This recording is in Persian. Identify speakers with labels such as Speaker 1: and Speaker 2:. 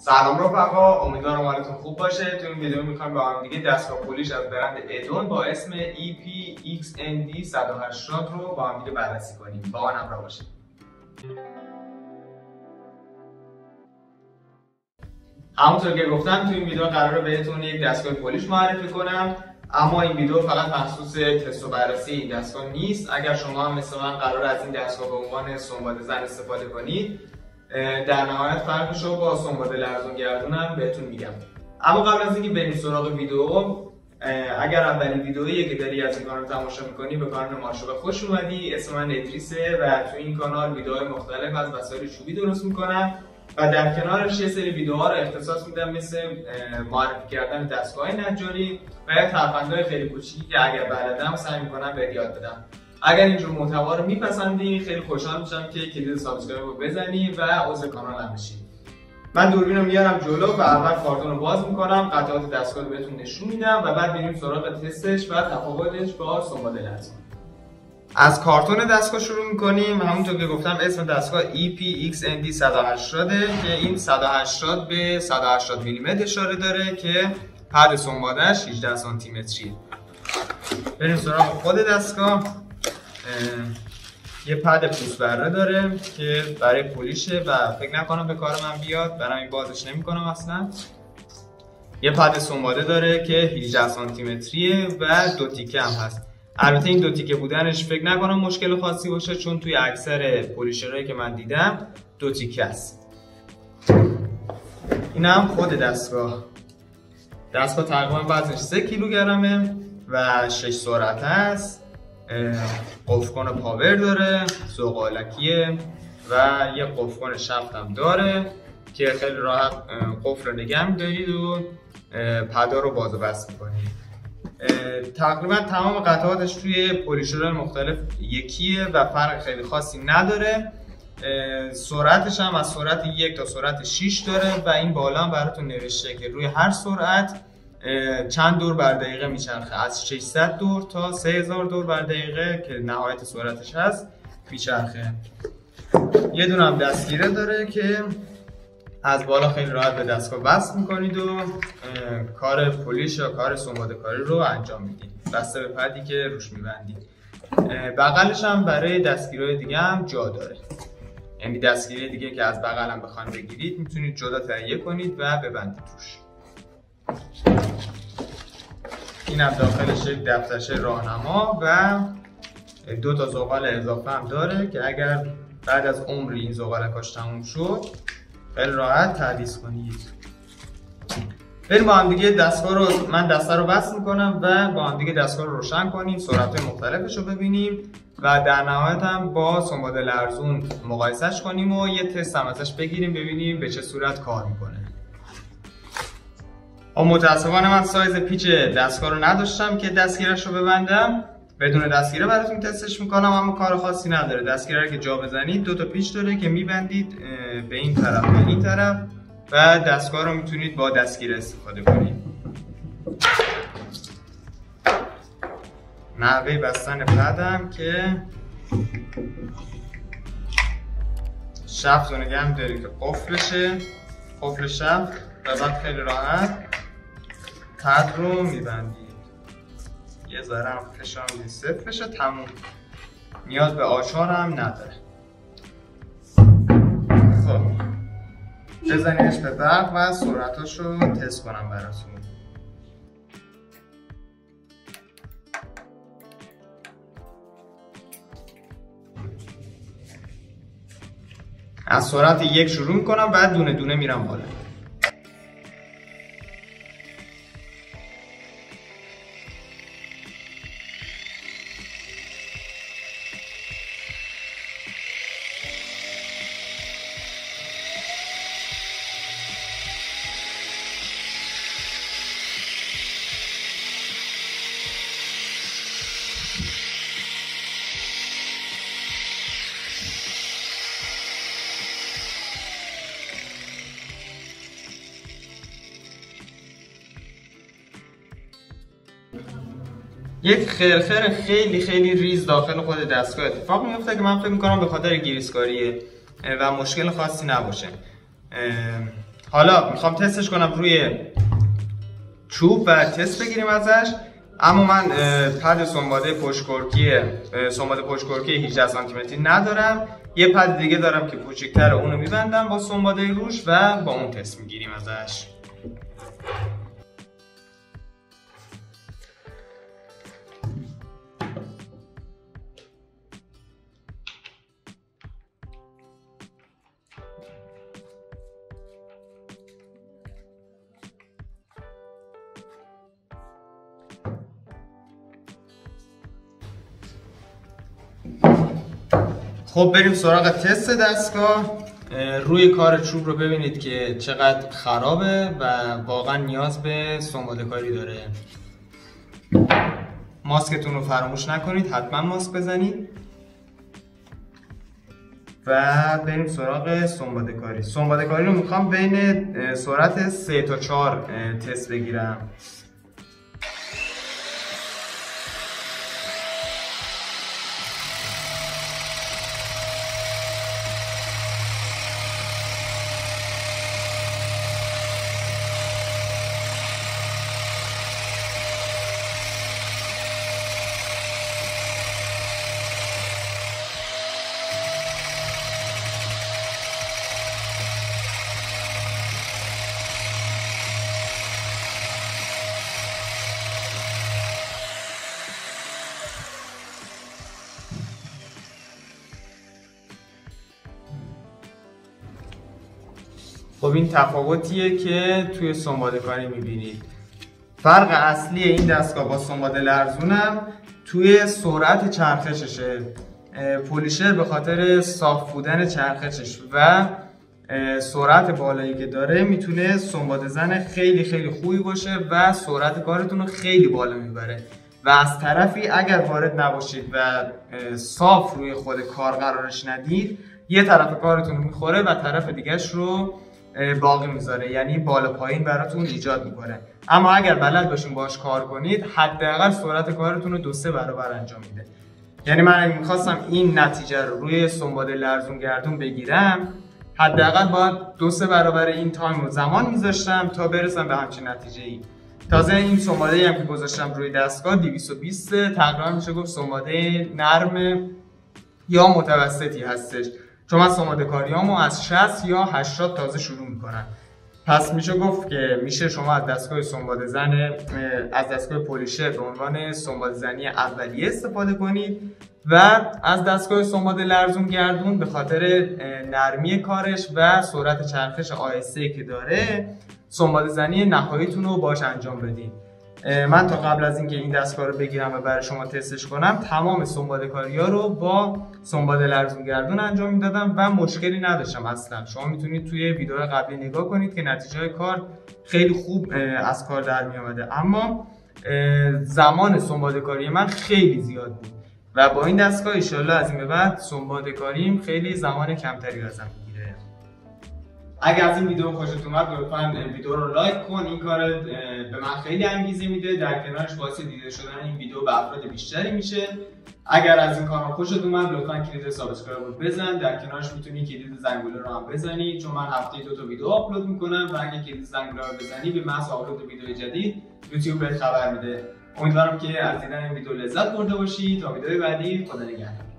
Speaker 1: سلام رفقا، امیدوارم حالتون خوب باشه. تو این ویدیو میخوایم با هم دیگه دستگاه پولیش از برند ادون با اسم EPXND 180 رو با هم دیگه بررسی کنیم. با من همراه باشید. همونطور که گفتم تو این ویدیو قراره بهتون یک دستگاه پولیش معرفی کنم، اما این ویدیو فقط مخصوص تست و بررسی این دستگاه نیست. اگر شما هم مثل من قراره از این دستگاه به عنوان سنباده زن استفاده کنید، در نهایت فرقش رو با سنباده لرزون گردون هم بهتون میگم. اما قبل از اینکه بریم سراغ ویدیو، اگر اولین ویدئویی که داری از این کانال تماشا میکنی، به کانال ماشوقه خوش اومدی. اسم من ادریسه و تو این کانال ویدیوهای مختلف از وسایل چوبی درست میکنم و در کنارش یه سری ویدیوها رو اختصاص میدم مثل معرفی کردن دستگاه نجاری و یا ترفندهای خیلی کوچیکی که اگر بلدم سعی میکنم بهت یاد بدم. اگر اینجور محتوا رو میپسندی خیلی خوشحال میشم که کلید سابسکرایب رو بزنی و عضو کانالم بشی. من دوربین رو میارم جلو و اول کارتون رو باز میکنم، قطعات دستگاه رو بهتون نشون میدم و بعد بریم سراغ تستش و تفاوتش با سنباده لرزون. از کارتون دستگاه شروع میکنیم. همونطور که گفتم اسم دستگاه EPXND 180 که این 180 به 180 میلیمتر اشاره داره که پد سنباده‌اش 18 سانتی متریه. بریم سراغ خود دستگاه. یه پد پوست بره داره که برای پولیشه و فکر نکنم به کار من بیاد، برای این بازش نمیکنم اصلا. یه پد سنباده داره که 18 سانتی متریه و دو تیکه هم هست. البته این دو تیکه بودنش فکر نکنم مشکل خاصی باشه، چون توی اکثر پولیشرهایی که من دیدم دو تیکه است. این هم خود دستگاه تقریبا وزنش 3 کیلوگرمه و 6 سرعت است. قفل‌کن پاور داره، زغالکیه و یه قفل‌کن شفت هم داره که خیلی راحت قفل رو نگه می‌دارید و پدا رو باز و بست می‌کنید. تقریبا تمام قطعاتش توی پولیشرهای مختلف یکیه و فرق خیلی خاصی نداره. سرعتش هم از سرعت 1 تا سرعت 6 داره و این بالا هم براتون نوشته که روی هر سرعت چند دور بر دقیقه میچرخه، از 600 دور تا 3000 دور بر دقیقه که نهایت سرعتش هست میچرخه. یه دونه هم دستگیره داره که از بالا خیلی راحت به دستگاه وصل میکنید و کار پولیش یا کار سنباده کاری رو انجام میدید بسته به پدی که روش میبندید. بغلش هم برای دستگیرهای دیگه هم جا داره، یعنی دستگیره دیگه که از بغل هم بخواید بگیرید میتونید جدا تهیه کنید و ببندید روش. این هم داخلش یک دفترچه راهنما و 2 تا زغال اضافه هم داره که اگر بعد از عمری این زغالکاش تموم شد خیلی راحت تعویض کنید. بریم با هم دیگه من دسته رو وصل میکنم و با هم دیگه دستگاه رو روشن کنیم، سرعت‌های مختلفش رو ببینیم و در نهایت هم با سنباده لرزون مقایسهش کنیم و یه تست هم ازش بگیریم ببینیم به چه صورت کار میکنه. متاسفانه من سایز پیچ دستگاه رو نداشتم که دستگیرش رو ببندم. بدون دستگیره براتون تستش میکنم، اما کار خاصی نداره. دستگیره رو که جا بزنید 2 تا پیچ داره که میبندید به این طرف و این طرف و دستگاه رو میتونید با دستگیره استفاده کنید. نحوه بستن پدم که شفت رو نگه می‌داری که قفل شفت و بعد خیلی راحت پد رو میبندید. یه ذره هم فشار میدید صفر بشه، تموم. نیاز به آچار هم نداره. خب بزنیدش به برق و سرعتاش رو تست کنم براتون. از سرعت 1 شروع میکنم بعد دونه دونه میرم بالا. یک خرخر خیلی ریز داخل خود دستگاه اتفاق میفته که من فکر میکنم به خاطر گریسکاریه و مشکل خاصی نباشه. حالا میخوام تستش کنم روی چوب و تست بگیریم ازش. اما من پد سنباده پشت‌کرکی 18 سانتی متری ندارم. یه پد دیگه دارم که کوچیک‌تره، اونو میبندم با سنباده روش و با اون تست میگیریم ازش. خب بریم سراغ تست دستگاه. روی کار چوب رو ببینید که چقدر خرابه و واقعا نیاز به سنباده کاری داره. ماسکتون رو فراموش نکنید، حتما ماسک بزنید و بریم سراغ سنباده کاری. سنباده کاری رو میخوام بین سرعت 3 تا 4 تست بگیرم. خب این تفاوتیه که توی سنباده کاری میبینید. فرق اصلی این دستگاه با سنباده لرزونم توی سرعت چرخششه. پولیشر به خاطر صاف بودن چرخشش و سرعت بالایی که داره میتونه سنباده زن خیلی خوبی باشه و سرعت کارتون رو خیلی بالا میبره. و از طرفی اگر وارد نباشید و صاف روی خود کار قرارش ندید، یه طرف کارتون میخوره و طرف دیگهش رو باقی میذاره، یعنی بالا پایین براتون ایجاد میکنه. اما اگر بلد باشین باش کار کنید، حداقل سرعت کارتون رو 2-3 برابر انجام میده. یعنی من اگه میخواستم این نتیجه رو روی سنباده لرزون گردون بگیرم، حداقل باید 2-3 برابر این تایم رو زمان میذاشتم تا برسم به همچین نتیجه ای. تازه این سنباده هم که گذاشتم روی دستگاه 220 تقریبا میشه گفت سنباده نرم یا متوسطی هستش، چون من سنباده کاریامو از 60 یا 80 تازه شروع میکنم. پس میشه گفت که میشه شما از دستگاه سنباده زن از دستگاه پولیشر به عنوان سنباده زنی اولیه استفاده کنید و از دستگاه سنباده لرزون گردون به خاطر نرمی کارش و سرعت چرخش آهسته که داره سنباده زنی نهاییتون رو باش انجام بدید. من تا قبل از اینکه این دستگاه رو بگیرم و برای شما تستش کنم، تمام سنباده کاری‌ها رو با سنباده لرزون گردون انجام میدادم و مشکلی نداشتم اصلا. شما میتونید توی ویدیو قبلی نگاه کنید که نتیجه کار خیلی خوب از کار در می اومده. اما زمان سنباده کاری من خیلی زیاد بود و با این دستگاه ان شاءالله از این به بعد سنباده کاریم خیلی زمان کمتری ازم میگیره. اگر از این ویدیو خوشت اومد لطفاً ویدیو رو لایک کن، این کار به من خیلی انگیزه میده، در کنارش باعث دیده شدن این ویدیو به افراد بیشتری میشه. اگر از این کانال خوشت اومد لطفاً کلید سابسکرایب رو بزن، در کنارش میتونی کلید زنگوله رو هم بزنی، چون من هفته 2 تا ویدیو آپلود میکنم و اگه کلید زنگوله رو بزنی به محض آپلود ویدیو جدید یوتیوب بهت خبر میده. امیدوارم که از دیدن این ویدیو لذت برده باشی. تا ویدیو بعدی، خدا نگهدار.